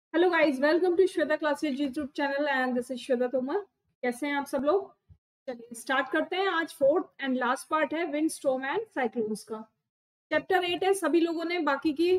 Hello guys, welcome to Shweta classes YouTube channel and this is Shweta Tomar. कैसे हैं आप सब लोग? चलिए स्टार्ट करते हैं। आज फोर्थ एंड लास्ट पार्ट है विंड स्टॉर्म एंड साइक्लोन्स का। चैप्टर 8 है। सभी लोगों ने बाकी की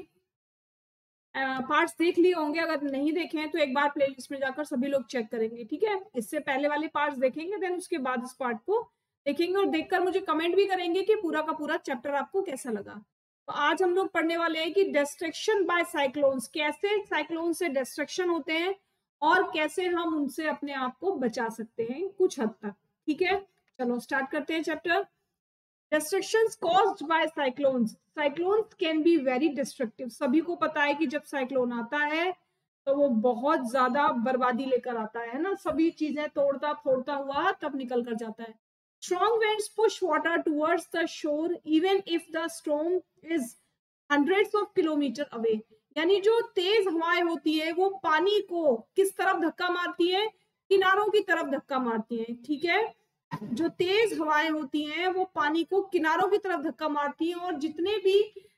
पार्ट्स देख लिए होंगे। अगर नहीं देखे हैं तो एक बार प्लेलिस्ट में जाकर सभी लोग चेक करेंगे, ठीक है? इससे पहले वाले पार्ट्स देखेंगे, देन उसके बाद इस पार्ट को देखेंगे और देखकर मुझे कमेंट भी करेंगे कि पूरा का पूरा चैप्टर आपको कैसा लगा। तो आज हम लोग पढ़ने वाले हैं कि डिस्ट्रक्शन बाय साइक्लोन्स, कैसे साइक्लोन से डिस्ट्रक्शन होते हैं और कैसे हम उनसे अपने आप को बचा सकते हैं कुछ हद तक। ठीक है, चलो स्टार्ट करते हैं chapter. Destructions caused by cyclones. Cyclones can be very destructive. सभी को पता है कि जब साइक्लोन आता है तो वो बहुत ज्यादा बर्बादी लेकर आता है ना, सभी चीजें तोड़ता फोड़ता हुआ तब निकल कर जाता है। Strong winds push water towards the shore even if the storm is hundreds of kilometer away. यानी जो तेज हवाएं होती है वो पानी को किस तरफ धक्का मारती है? किनारों की तरफ धक्का मारती है। ठीक है, जो तेज हवाएं होती हैं वो पानी को किनारों की तरफ धक्का मारती हैं और जितने भी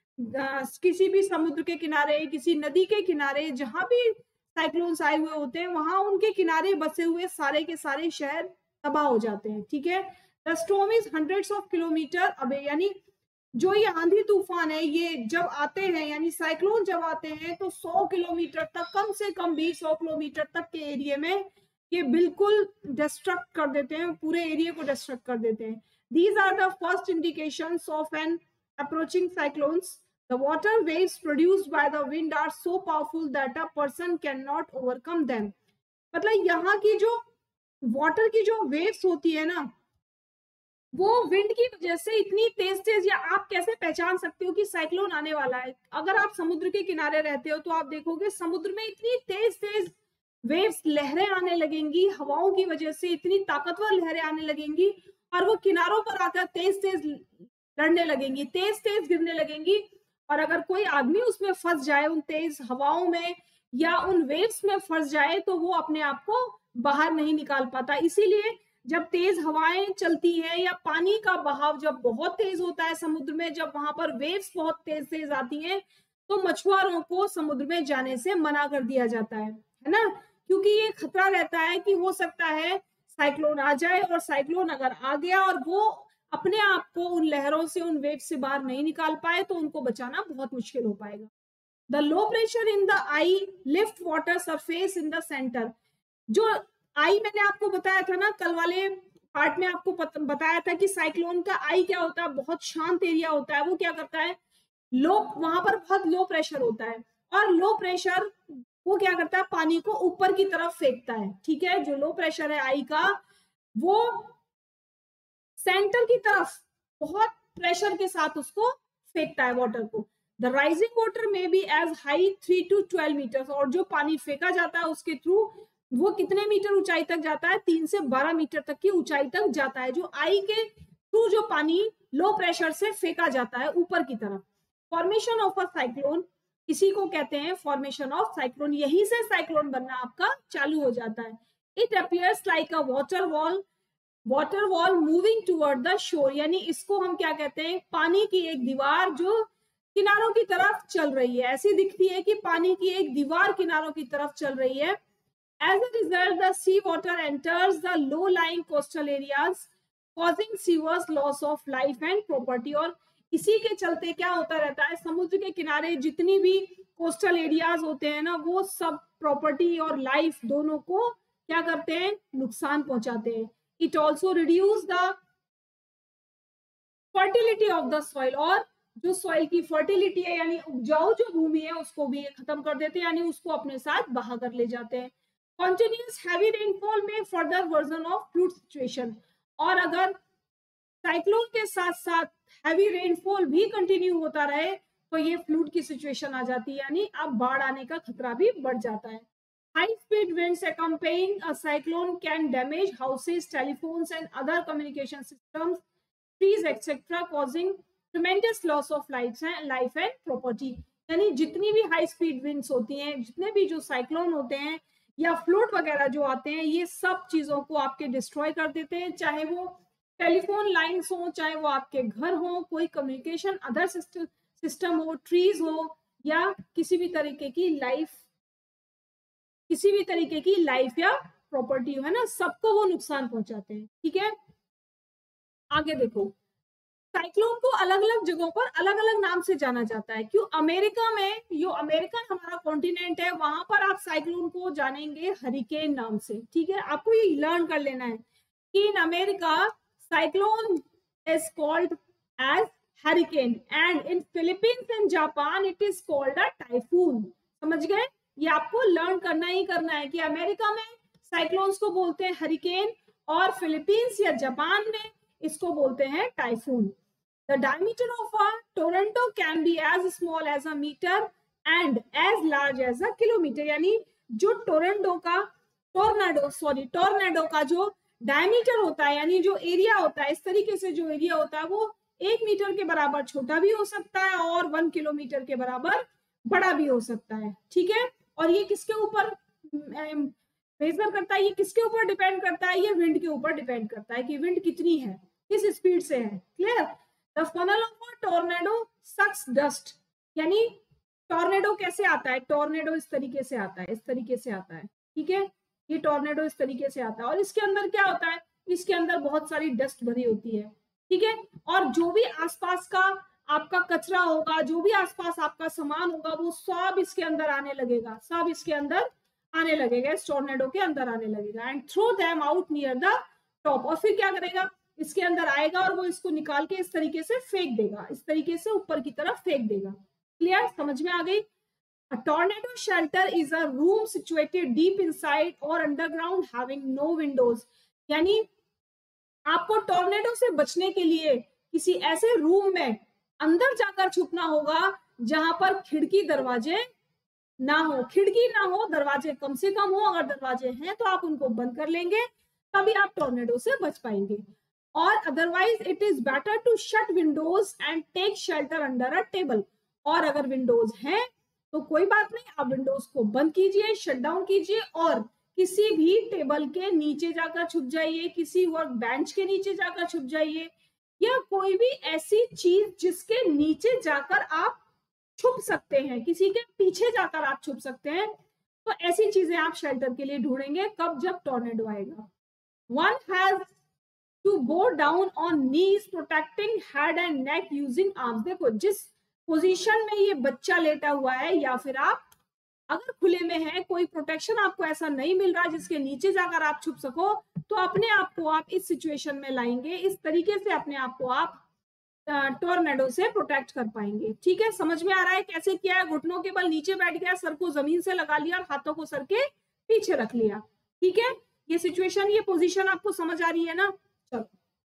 किसी भी समुद्र के किनारे, किसी नदी के किनारे जहां भी साइक्लोन्स आए हुए होते हैं वहां उनके किनारे बसे हुए सारे के सारे शहर तबाह हो जाते हैं। ठीक है, the storm is hundreds of kilometre away. यानी जो ये आंधी तूफान है ये जब आते हैं, यानी साइक्लोन जब आते हैं तो 100 किलोमीटर तक, कम से कम भी 100 किलोमीटर तक के एरिया में ये बिल्कुल डिस्ट्रक्ट कर देते हैं, पूरे एरिया को डिस्ट्रक्ट कर देते हैं। These are the first indications of an approaching cyclones. The water waves produced by the wind are so powerful that a person can not overcome them. मतलब यहाँ की जो वाटर की जो वेव्स होती है ना, वो विंड की वजह से इतनी तेज तेज, या आप कैसे पहचान सकते हो कि साइक्लोन आने वाला है? अगर आप समुद्र के किनारे रहते हो तो आप देखोगे समुद्र में इतनी तेज तेज वेव्स, लहरें आने लगेंगी, हवाओं की वजह से इतनी ताकतवर लहरें आने लगेंगी और वो किनारों पर आकर तेज तेज लड़ने लगेंगी, तेज तेज गिरने लगेंगी। और अगर कोई आदमी उसमें फंस जाए, उन तेज हवाओं में या उन वेव्स में फंस जाए, तो वो अपने आप को बाहर नहीं निकाल पाता। इसीलिए जब तेज हवाएं चलती है या पानी का बहाव जब बहुत तेज होता है समुद्र में, जब वहां पर वेव्स बहुत तेज तेज आती हैं, तो मछुआरों को समुद्र में जाने से मना कर दिया जाता है ना, क्योंकि ये खतरा रहता है कि हो सकता है साइक्लोन आ जाए और साइक्लोन अगर आ गया और वो अपने आप को उन लहरों से, उन वेव से बाहर नहीं निकाल पाए तो उनको बचाना बहुत मुश्किल हो पाएगा। The low pressure in the eye lift water surface in the centre. जो आई मैंने आपको बताया था ना, कल वाले पार्ट में आपको बताया था कि साइक्लोन का आई क्या होता है, बहुत शांत एरिया होता है। वो क्या करता है, लो, वहां पर बहुत लो प्रेशर होता है और लो प्रेशर वो क्या करता है, पानी को ऊपर की तरफ फेंकता है। ठीक है, जो लो प्रेशर है आई का, वो सेंटर की तरफ बहुत प्रेशर के साथ उसको फेंकता है वाटर को। द राइजिंग वाटर में be as high 3 to 12 metre. और जो पानी फेंका जाता है उसके थ्रू वो कितने मीटर ऊंचाई तक जाता है? 3 से 12 मीटर तक की ऊंचाई तक जाता है, जो आई के थ्रू जो पानी लो प्रेशर से फेंका जाता है ऊपर की तरफ। फॉर्मेशन ऑफ अ साइक्लोन, इसी को कहते हैं फॉर्मेशन ऑफ साइक्लोन। यहीं से साइक्लोन बनना आपका चालू हो जाता है। It appears like a water wall moving toward the shore. यानी इसको हम क्या कहते हैं, पानी की एक दीवार जो किनारों की तरफ चल रही है, ऐसी दिखती है कि पानी की एक दीवार किनारों की तरफ चल रही है। As a result the sea water enters the low lying coastal areas causing severe loss of life and property. और इसी के चलते क्या होता रहता है, समुद्र के किनारे जितनी भी कोस्टल एरियाज होते हैं ना, वो सब प्रॉपर्टी और लाइफ दोनों को क्या करते हैं, नुकसान पहुंचाते हैं। It also reduce the fertility of the soil. और जो सॉइल की फर्टिलिटी है यानी उपजाऊ जो भूमि है उसको भी खत्म कर देते हैं, यानी उसको अपने साथ बहा कर ले जाते हैं। कॉन्टिन्यूस हैवी रेनफॉल में further worsen of flood situation. और अगर साइक्लोन के साथ साथ हैवी रेनफॉल भी कंटिन्यू होता रहे तो ये फ्लूड की सिचुएशन आ जाती है, यानी अब बाढ़ आने का खतरा भी बढ़ जाता है। High speed winds accompanying a cyclone can damage houses, telephones and other communication systems, trees etc., causing tremendous loss of life and property। यानी जितनी भी हाई स्पीड विंड्स होती हैं, जितने भी जो साइक्लोन होते हैं या फ्लूड वगैरह जो आते हैं, ये सब चीजों को आपके डिस्ट्रॉय कर देते हैं, चाहे वो टेलीफोन लाइन्स हो, चाहे वो आपके घर हो, कोई कम्युनिकेशन अदर सिस्टम हो, ट्रीज हो, या किसी भी तरीके की लाइफ किसी भी तरीके की लाइफ या प्रॉपर्टी है ना, सबको वो नुकसान पहुंचाते हैं। ठीक है, आगे देखो, साइक्लोन को अलग अलग जगहों पर अलग अलग नाम से जाना जाता है। क्यों? अमेरिका में, जो अमेरिकन हमारा कॉन्टिनेंट है, वहां पर आप साइक्लोन को जानेंगे हरिकेन नाम से। ठीक है, आपको ये लर्न कर लेना है कि in America cyclone is called as hurricane and in Philippines and Japan it is called a typhoon. समझ गए? ये आपको लर्न करना ही करना है कि अमेरिका में साइक्लोन्स को बोलते हैं हरिकेन और फिलीपींस या जापान में इसको बोलते हैं typhoon. The diameter of a tornado can be as small as a meter and as large as a kilometer। यानी जो टोरंटो का जो डायमीटर होता है, यानी जो एरिया होता है, इस तरीके से जो एरिया होता है वो 1 मीटर के बराबर छोटा भी हो सकता है और 1 किलोमीटर के बराबर बड़ा भी हो सकता है। ठीक है, और ये किसके ऊपर मेजर करता है? ये किसके ऊपर डिपेंड करता है? ये विंड के ऊपर डिपेंड करता है कि विंड कितनी है, किस स्पीड से है। Clear? The funnel of a tornado sucks dust। यानी टॉर्नेडो कैसे आता है? टॉर्नेडो इस तरीके से आता है, इस तरीके से आता है। ठीक है, ये टॉर्नेडो इस तरीके से आता है और इसके अंदर क्या होता है? इसके अंदर बहुत सारी डस्ट भरी होती है। ठीक है, और जो भी आसपास का आपका कचरा होगा, जो भी आसपास आपका सामान होगा, वो सब इसके अंदर आने लगेगा, सब इसके अंदर आने लगेगा, इस टॉर्नेडो के अंदर आने लगेगा and throw them out near the top. और फिर क्या करेगा? इसके अंदर आएगा और वो इसको निकाल के इस तरीके से फेंक देगा, इस तरीके से ऊपर की तरफ फेंक देगा। क्लियर? समझ में आ गई? A tornado shelter is a room situated deep inside or underground having no windows। यानी आपको टॉर्नेडो से बचने के लिए किसी ऐसे रूम में अंदर जाकर छुपना होगा जहां पर खिड़की दरवाजे ना हो, खिड़की ना हो, दरवाजे कम से कम हो। अगर दरवाजे हैं तो आप उनको बंद कर लेंगे, तभी आप टॉर्नेडो से बच पाएंगे। और otherwise it is better to shut windows and take shelter under a table. और अगर विंडोज हैं तो कोई बात नहीं, आप विंडोज को बंद कीजिए, शट डाउन कीजिए और किसी भी टेबल के नीचे जाकर छुप जाइए, किसी वर्क बेंच के नीचे जाकर छुप जाइए, या कोई भी ऐसी चीज जिसके नीचे जाकर आप छुप सकते हैं, किसी के पीछे जाकर आप छुप सकते हैं। तो ऐसी चीजें आप शेल्टर के लिए ढूंढेंगे कब? जब टॉर्नेडो आएगा। One has to go down on knees protecting head and neck using arms। देखो, जिस पोजीशन में ये बच्चा लेटा हुआ है या फिर आप अगर खुले में है, कोई प्रोटेक्शन आपको ऐसा नहीं मिल रहा जिसके नीचे जाकर आप छुप सको, तो अपने आप को आप इस सिचुएशन में लाएंगे, इस तरीके से अपने आप को आप टॉर्नेडो से प्रोटेक्ट कर पाएंगे। ठीक है, समझ में आ रहा है कैसे किया है? घुटनों के बल नीचे बैठ गया, सर को जमीन से लगा लिया और हाथों को सर के पीछे रख लिया। ठीक है, ये सिचुएशन, ये पोजीशन आपको समझ आ रही है ना? चलो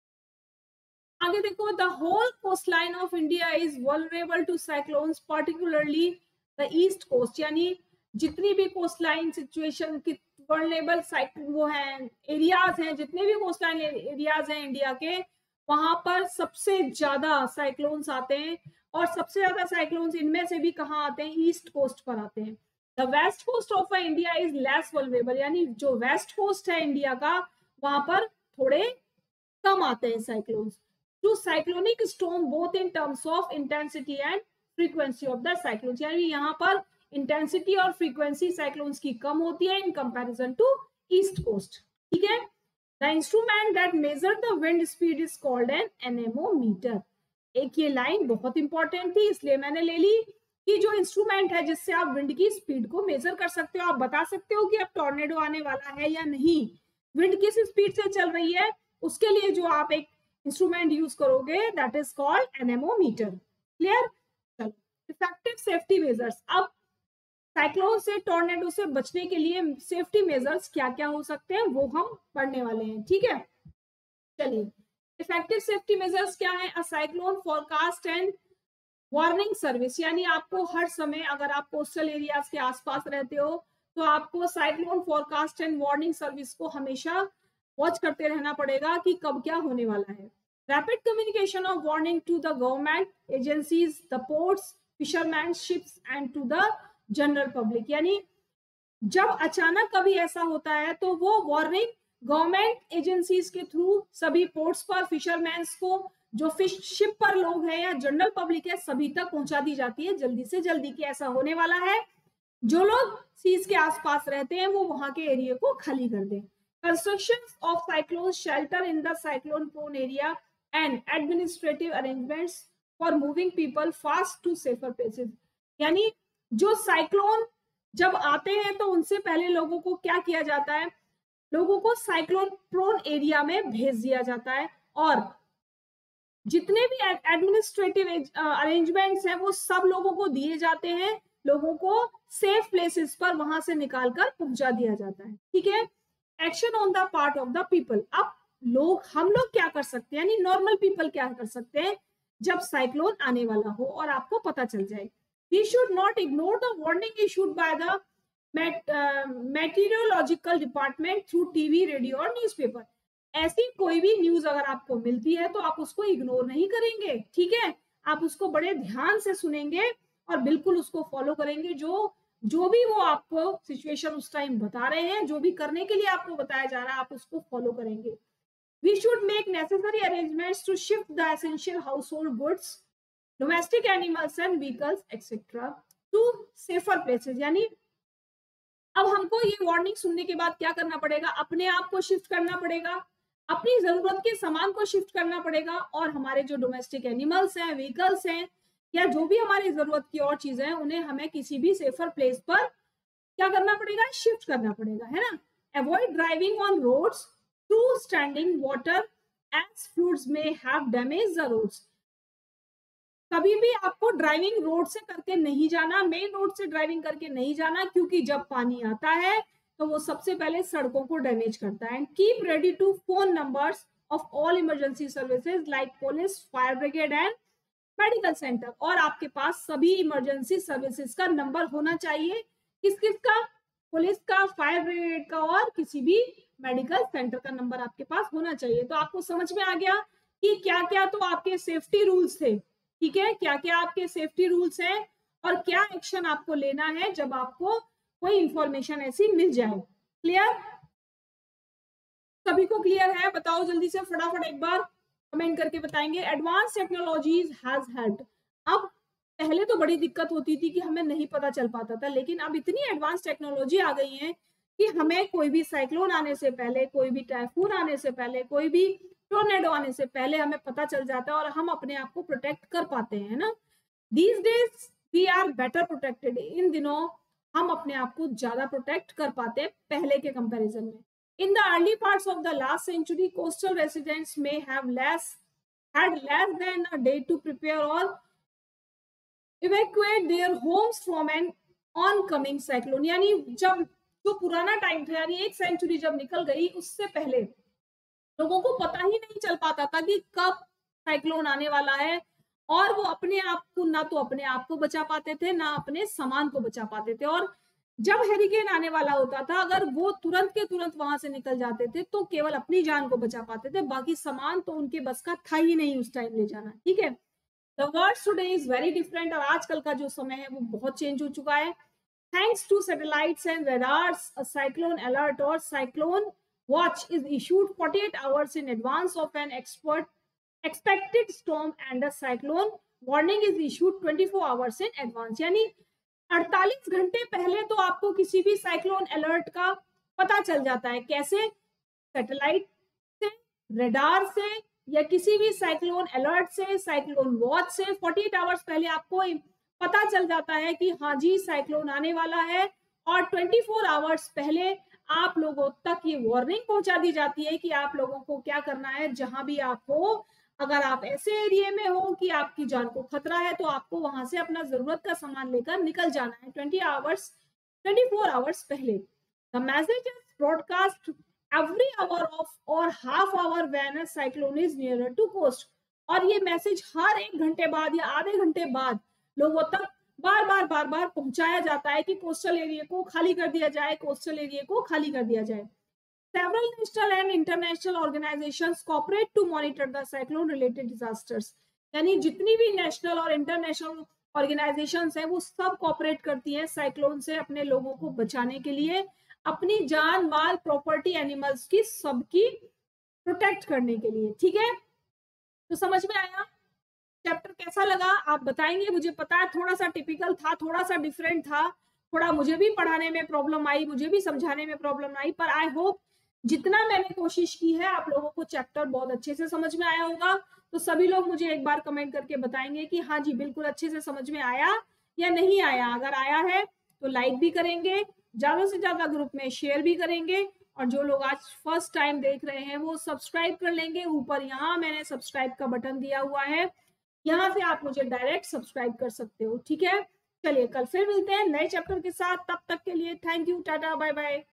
आगे देखो, the whole coast line of India is vulnerable to cyclones particularly the east coast. यानी जितनी भी कोस्ट लाइन सिचुएशन की वल्नरेबल वो हैं, एरियाज हैं, जितने भी कोस्ट लाइन एरियाज हैं इंडिया के, वहां पर सबसे ज्यादा साइक्लोन्स आते हैं। और सबसे ज्यादा साइक्लोन्स इनमें से भी कहाँ आते हैं? ईस्ट कोस्ट पर आते हैं। The west coast of India is less vulnerable. यानी जो वेस्ट कोस्ट है इंडिया का, वहां पर थोड़े कम आते हैं cyclones. To cyclonic storm both in terms of intensity and frequency of the cyclones. यानी यहाँ पर इंटेंसिटी और फ्रीक्वेंसी साइक्लोन्स की कम होती है in comparison to east coast. ठीक है, the instrument that measure the wind speed is called an anemometer. एक ये लाइन बहुत इंपॉर्टेंट थी, इसलिए मैंने ले ली कि जो इंस्ट्रूमेंट है जिससे आप विंड की स्पीड को मेजर कर सकते हो, आप बता सकते हो कि अब टॉर्नेडो आने वाला है या नहीं, विंड किस स्पीड से चल रही है, उसके लिए जो आप एक इंस्ट्रूमेंट यूज करोगे that is called anemometer. Clear? चलो, इफेक्टिव सेफ्टी मेजर्स। अब साइक्लोन से, टॉर्नेडो से बचने के लिए सेफ्टी मेजर्स क्या क्या हो सकते हैं वो हम पढ़ने वाले हैं। ठीक है, चलिए, इफेक्टिव सेफ्टी मेजर्स क्या है? A cyclone forecast and warning service. यानी आपको हर समय, अगर आप कोस्टल एरियाज के आसपास रहते हो, तो आपको cyclone forecast and warning service को हमेशा वॉच करते रहना पड़ेगा कि कब क्या होने वाला है। Rapid communication of warning to the government agencies, the ports, fisherman ships and to the general public. यानी जब अचानक कभी ऐसा होता है तो वो वार्निंग गवर्नमेंट एजेंसीज के थ्रू सभी पोर्ट्स पर, फिशरमैन्स को, जो फिश शिप पर लोग हैं या जनरल पब्लिक है, सभी तक पहुंचा दी जाती है जल्दी से जल्दी कि ऐसा होने वाला है। जो लोग सीज के आसपास रहते हैं वो वहां के एरिया को खाली कर दें। Construction of cyclone shelter in the cyclone prone area and administrative arrangements for moving people fast to safer places. यानी जो साइक्लोन जब आते हैं तो उनसे पहले लोगों को क्या किया जाता है, लोगों को साइक्लोन प्रोन एरिया में भेज दिया जाता है और जितने भी एडमिनिस्ट्रेटिव अरेंजमेंट्स हैं वो सब लोगों को दिए जाते हैं, लोगों को सेफ प्लेसेस पर वहां से निकालकर पहुंचा दिया जाता है। ठीक है, action on the part of the people. अब हम लोग क्या कर सकते हैं, यानी नॉर्मल पीपल क्या कर सकते हैं जब साइक्लोन आने वाला हो और आपको पता चल जाए। We should not ignore the warning issued by the meteorological department through TV, radio और न्यूज़पेपर। ऐसी कोई भी न्यूज अगर आपको मिलती है तो आप उसको इग्नोर नहीं करेंगे, ठीक है, आप उसको बड़े ध्यान से सुनेंगे और बिल्कुल उसको फॉलो करेंगे। जो भी वो आपको सिचुएशन उस टाइम बता रहे हैं, जो भी करने के लिए आपको बताया जा रहा है, आप उसको फॉलो करेंगे। We should make necessary arrangements to shift the essential household goods, domestic animals and vehicles etcetera to safer places. यानी अब हमको ये वार्निंग सुनने के बाद क्या करना पड़ेगा, अपने आप को शिफ्ट करना पड़ेगा, अपनी जरूरत के सामान को शिफ्ट करना पड़ेगा और हमारे जो डोमेस्टिक एनिमल्स हैं, व्हीकल्स हैं या जो भी हमारी जरूरत की और चीजें हैं उन्हें हमें किसी भी सेफर प्लेस पर क्या करना पड़ेगा, शिफ्ट करना पड़ेगा, है ना। Avoid driving on roads through standing water as floods may have damage the roads. कभी भी आपको ड्राइविंग रोड से करके नहीं जाना, मेन रोड से ड्राइविंग करके नहीं जाना, क्योंकि जब पानी आता है तो वो सबसे पहले सड़कों को डैमेज करता है। Keep ready to phone numbers of all emergency services like police, fire brigade and medical centre. और आपके पास सभी इमरजेंसी सर्विसेज का नंबर होना चाहिए, किस किस का, पुलिस का, फायर ब्रिगेड का और किसी भी मेडिकल सेंटर का नंबर आपके पास होना चाहिए। तो आपको समझ में आ गया कि क्या क्या तो आपके सेफ्टी रूल्स थे, ठीक है, क्या क्या आपके सेफ्टी रूल्स हैं और क्या एक्शन आपको लेना है जब आपको कोई इंफॉर्मेशन ऐसी मिल जाए। क्लियर, सभी को क्लियर है? बताओ जल्दी से, फटाफट एक बार कमेंट करके बताएंगे। Advance technologies has helped. अब पहले तो बड़ी दिक्कत होती थी कि हमें नहीं पता चल पाता था, लेकिन अब इतनी एडवांस टेक्नोलॉजी आ गई है कि हमें कोई भी साइक्लोन आने से पहले, कोई भी टाइफून आने से पहले, कोई भी टोर्नेडो आने से पहले हमें पता चल जाता है और हम अपने आप को प्रोटेक्ट कर पाते हैं ना। These days we are better protected. इन दिनों हम अपने आप को ज्यादा प्रोटेक्ट कर पाते हैं पहले के कंपैरिजन में। In the early parts of the last century, coastal residents may have had less than a day to prepare or evacuate their homes from an oncoming cyclone। यानी जब जो पुराना टाइम था, यानी एक सेंचुरी जब निकल गई, उससे पहले लोगों को पता ही नहीं चल पाता था कि कब साइक्लोन आने वाला है और वो अपने आप को ना तो अपने आप को बचा पाते थे ना अपने सामान को बचा पाते थे। और जब हेरिकेन आने वाला होता था, अगर वो तुरंत के तुरंत वहां से निकल जाते थे तो केवल अपनी जान को बचा पाते थे, बाकी सामान तो उनके बस का था ही नहीं उस टाइम ले जाना, ठीक है। The world today is very different. और आजकल का जो समय है वो बहुत चेंज हो चुका है। Thanks to satellites and radars, a cyclone alert और cyclone watch is issued 48 hours in advance of an expected storm and a cyclone warning is issued 24 hours in advance। यानी 48 घंटे पहले तो आपको किसी भी साइक्लोन अलर्ट का पता चल जाता है। कैसे? सैटेलाइट से, रडार से या किसी भी साइक्लोन अलर्ट से, साइक्लोन वॉच से 48 आवर्स पहले आपको पता चल जाता है कि हाँ जी साइक्लोन आने वाला है। और 24 आवर्स पहले आप लोगों तक ये वार्निंग पहुंचा दी जाती है कि आप लोगों को क्या करना है। जहां भी आप हो, अगर आप ऐसे एरिया में हो कि आपकी जान को खतरा है तो आपको वहां से अपना जरूरत का सामान लेकर निकल जाना है 24 आवर्स पहले। The message is broadcast every hour of और half hour when a cyclone is nearer to coast. और ये मैसेज हर 1 घंटे बाद या आधे घंटे बाद लोगों तक बार बार पहुंचाया जाता है कि कोस्टल एरिया को खाली कर दिया जाए, कोस्टल एरिया को खाली कर दिया जाए। Several national and international organizations cooperate to monitor the cyclone related disasters। यानी जितनी भी नेशनल और इंटरनेशनल ऑर्गेनाइजेशंस हैं वो सब कॉपरेट करती हैं साइक्लोन से अपने लोगों को बचाने के लिए, अपनी जान माल प्रॉपर्टी एनिमल्स की सबकी प्रोटेक्ट करने के लिए, ठीक है। तो समझ में आया चैप्टर कैसा लगा आप बताएंगे। मुझे पता है थोड़ा सा टिपिकल था, थोड़ा सा डिफरेंट था, थोड़ा मुझे भी पढ़ाने में प्रॉब्लम आई, मुझे भी समझाने में प्रॉब्लम आई, पर आई होप जितना मैंने कोशिश की है आप लोगों को चैप्टर बहुत अच्छे से समझ में आया होगा। तो सभी लोग मुझे एक बार कमेंट करके बताएंगे कि हाँ जी बिल्कुल अच्छे से समझ में आया या नहीं आया। अगर आया है तो लाइक भी करेंगे, ज्यादा से ज्यादा ग्रुप में शेयर भी करेंगे, और जो लोग आज फर्स्ट टाइम देख रहे हैं वो सब्सक्राइब कर लेंगे। ऊपर यहाँ मैंने सब्सक्राइब का बटन दिया हुआ है, यहाँ से आप मुझे डायरेक्ट सब्सक्राइब कर सकते हो। ठीक है, चलिए कल फिर मिलते हैं नए चैप्टर के साथ। तब तक के लिए thank you, tata, bye bye.